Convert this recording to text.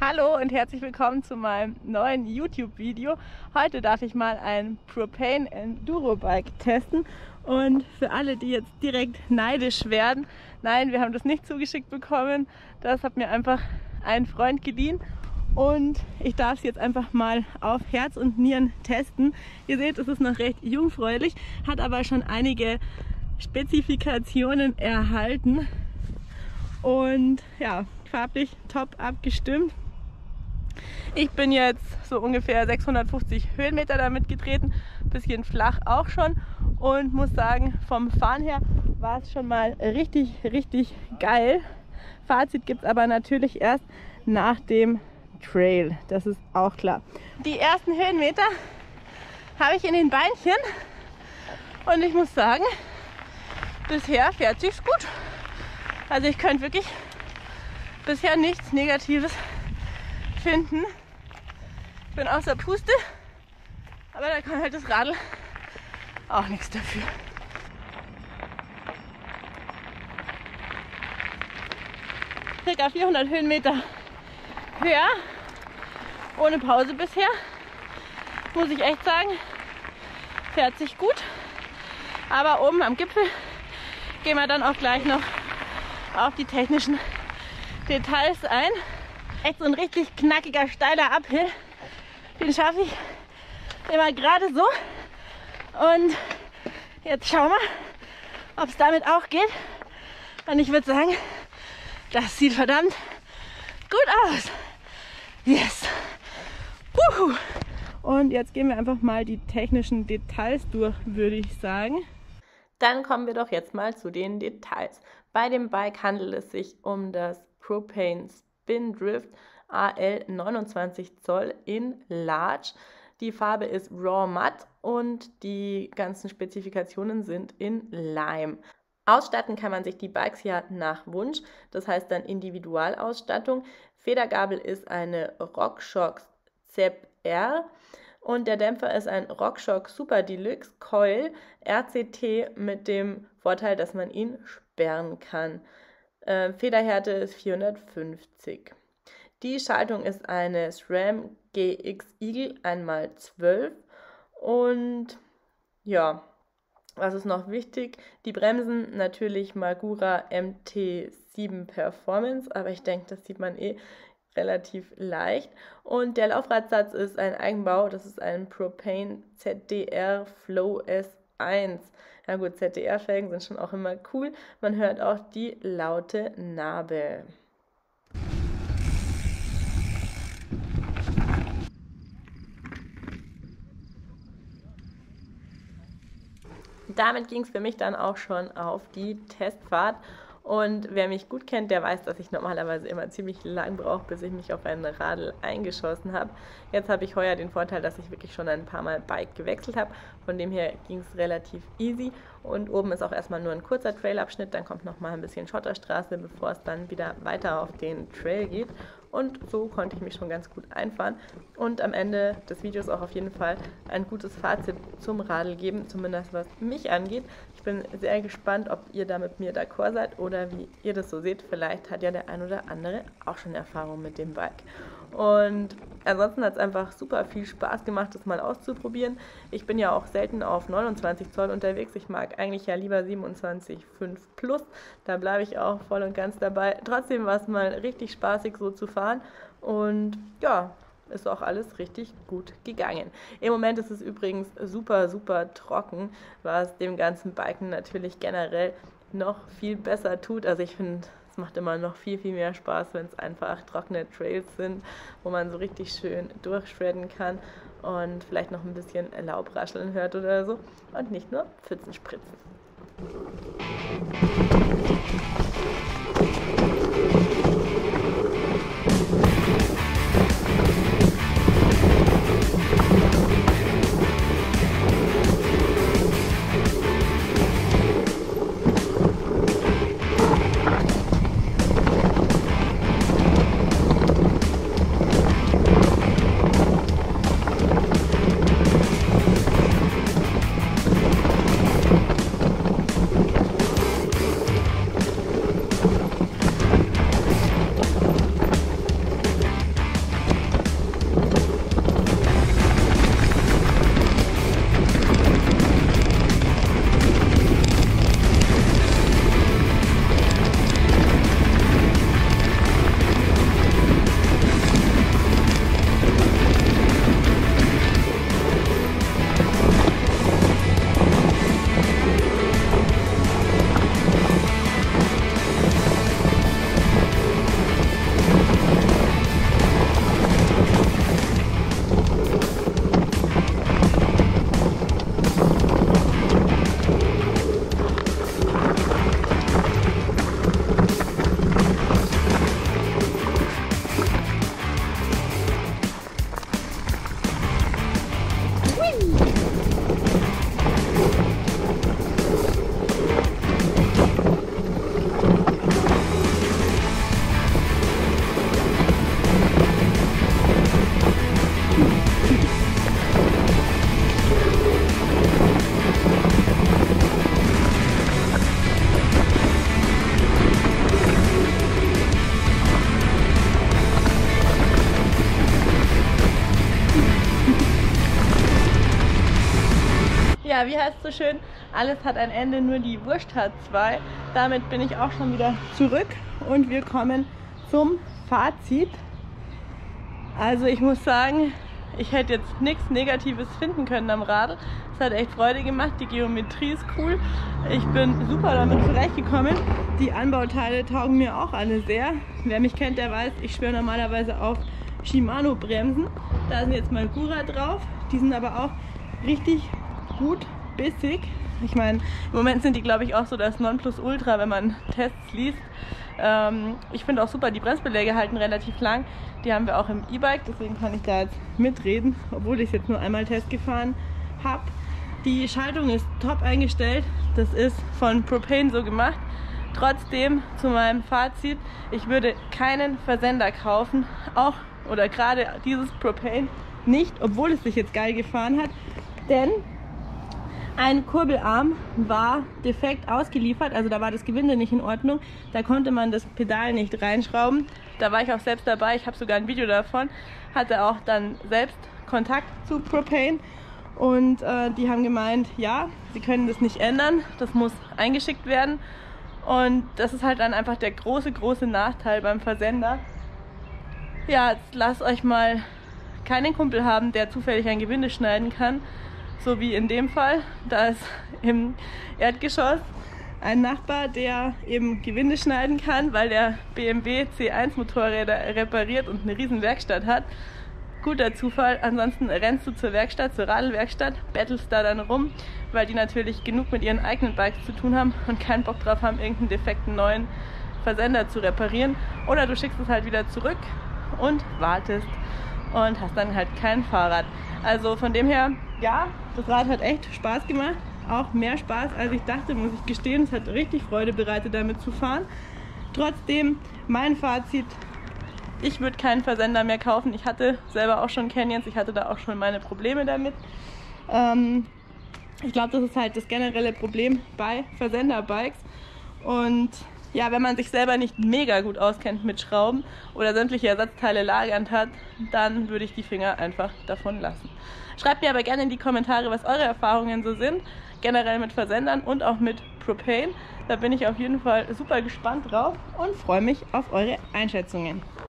Hallo und herzlich willkommen zu meinem neuen YouTube-Video. Heute darf ich mal ein Propane Enduro Bike testen und für alle, die jetzt direkt neidisch werden, nein, wir haben das nicht zugeschickt bekommen, das hat mir einfach ein Freund geliehen und ich darf es jetzt einfach mal auf Herz und Nieren testen. Ihr seht, es ist noch recht jungfräulich, hat aber schon einige Spezifikationen erhalten und ja, farblich top abgestimmt. Ich bin jetzt so ungefähr 650 Höhenmeter damit getreten, bisschen flach auch schon und muss sagen, vom Fahren her war es schon mal richtig geil. Fazit gibt es aber natürlich erst nach dem Trail, das ist auch klar. Die ersten Höhenmeter habe ich in den Beinchen und ich muss sagen, bisher fährt sich's gut. Also ich könnte wirklich bisher nichts Negatives finden. Ich bin außer Puste, aber da kann halt das Radl auch nichts dafür. Circa 400 Höhenmeter höher, ohne Pause bisher. Muss ich echt sagen, fährt sich gut. Aber oben am Gipfel gehen wir dann auch gleich noch auf die technischen Details ein. Echt so ein richtig knackiger, steiler Uphill. Den schaffe ich immer gerade so. Und jetzt schauen wir, ob es damit auch geht. Und ich würde sagen, das sieht verdammt gut aus. Yes! Wuhu. Und jetzt gehen wir einfach mal die technischen Details durch, würde ich sagen. Dann kommen wir doch jetzt mal zu den Details. Bei dem Bike handelt es sich um das Propane Spindrift AL 29 Zoll in Large. Die Farbe ist Raw Matte und die ganzen Spezifikationen sind in Lime. Ausstatten kann man sich die Bikes ja nach Wunsch, das heißt dann Individualausstattung. Federgabel ist eine RockShox ZEP R und der Dämpfer ist ein RockShox Super Deluxe Coil RCT mit dem Vorteil, dass man ihn sperren kann. Federhärte ist 450. Die Schaltung ist eine SRAM GX Eagle 1x12 und ja, was ist noch wichtig? Die Bremsen natürlich Magura MT7 Performance, aber ich denke, das sieht man relativ leicht. Und der Laufradsatz ist ein Eigenbau, das ist ein Propane ZDR Flow S1. Na gut, ZDR-Felgen sind schon auch immer cool. Man hört auch die laute Narbe. Damit ging es für mich dann auch schon auf die Testfahrt. Und wer mich gut kennt, der weiß, dass ich normalerweise immer ziemlich lang brauche, bis ich mich auf ein Radl eingeschossen habe. Jetzt habe ich heuer den Vorteil, dass ich wirklich schon ein paar Mal Bike gewechselt habe. Von dem her ging es relativ easy. Und oben ist auch erstmal nur ein kurzer Trailabschnitt, dann kommt nochmal ein bisschen Schotterstraße, bevor es dann wieder weiter auf den Trail geht. Und so konnte ich mich schon ganz gut einfahren und am Ende des Videos auch auf jeden Fall ein gutes Fazit zum Radl geben, zumindest was mich angeht. Ich bin sehr gespannt, ob ihr da mit mir d'accord seid oder wie ihr das so seht. Vielleicht hat ja der ein oder andere auch schon Erfahrung mit dem Bike. Und ansonsten hat es einfach super viel Spaß gemacht, das mal auszuprobieren. Ich bin ja auch selten auf 29 Zoll unterwegs. Ich mag eigentlich ja lieber 27,5 Plus. Da bleibe ich auch voll und ganz dabei. Trotzdem war es mal richtig spaßig so zu fahren. Und ja, ist auch alles richtig gut gegangen. Im Moment ist es übrigens super trocken, was dem ganzen Biken natürlich generell noch viel besser tut. Also ich finde, es macht immer noch viel mehr Spaß, wenn es einfach trockene Trails sind, wo man so richtig schön durchshredden kann und vielleicht noch ein bisschen Laub rascheln hört oder so und nicht nur Pfützen spritzen. schön. Alles hat ein Ende, nur die Wurst hat zwei. Damit bin ich auch schon wieder zurück und wir kommen zum Fazit. Also ich muss sagen, ich hätte jetzt nichts Negatives finden können am Radl. Es hat echt Freude gemacht, die Geometrie ist cool. Ich bin super damit zurechtgekommen. Die Anbauteile taugen mir auch alle sehr. Wer mich kennt, der weiß, ich schwöre normalerweise auf Shimano Bremsen. Da sind jetzt mal Gura drauf. Die sind aber auch richtig gut bissig. Ich meine, im Moment sind die, glaube ich, auch so das Nonplusultra, wenn man Tests liest. Ich finde auch super, die Bremsbeläge halten relativ lang. Die haben wir auch im E-Bike, deswegen kann ich da jetzt mitreden, obwohl ich es jetzt nur einmal Test gefahren habe. Die Schaltung ist top eingestellt. Das ist von Propane so gemacht. Trotzdem zu meinem Fazit, ich würde keinen Versender kaufen, auch oder gerade dieses Propane nicht, obwohl es sich jetzt geil gefahren hat, denn ein Kurbelarm war defekt ausgeliefert, also da war das Gewinde nicht in Ordnung, da konnte man das Pedal nicht reinschrauben. Da war ich auch selbst dabei, ich habe sogar ein Video davon, hatte auch dann selbst Kontakt zu Propane und die haben gemeint, ja, sie können das nicht ändern, das muss eingeschickt werden und das ist halt dann einfach der große Nachteil beim Versender. Ja, jetzt lasst euch mal keinen Kumpel haben, der zufällig ein Gewinde schneiden kann. So wie in dem Fall, da ist im Erdgeschoss ein Nachbar, der eben Gewinde schneiden kann, weil der BMW C1 Motorräder repariert und eine riesen Werkstatt hat. Guter Zufall, ansonsten rennst du zur Werkstatt, zur Radlwerkstatt, bettelst da dann rum, weil die natürlich genug mit ihren eigenen Bikes zu tun haben und keinen Bock drauf haben, irgendeinen defekten neuen Versender zu reparieren. Oder du schickst es halt wieder zurück und wartest und hast dann halt kein Fahrrad. Also von dem her, ja, das Rad hat echt Spaß gemacht, auch mehr Spaß als ich dachte, muss ich gestehen. Es hat richtig Freude bereitet, damit zu fahren. Trotzdem, mein Fazit, ich würde keinen Versender mehr kaufen. Ich hatte selber auch schon Canyons, ich hatte da auch schon meine Probleme damit. Ich glaube, das ist halt das generelle Problem bei Versenderbikes. Und ja, wenn man sich selber nicht mega gut auskennt mit Schrauben oder sämtliche Ersatzteile lagernd hat, dann würde ich die Finger einfach davon lassen. Schreibt mir aber gerne in die Kommentare, was eure Erfahrungen so sind, generell mit Versendern und auch mit Propane. Da bin ich auf jeden Fall super gespannt drauf und freue mich auf eure Einschätzungen.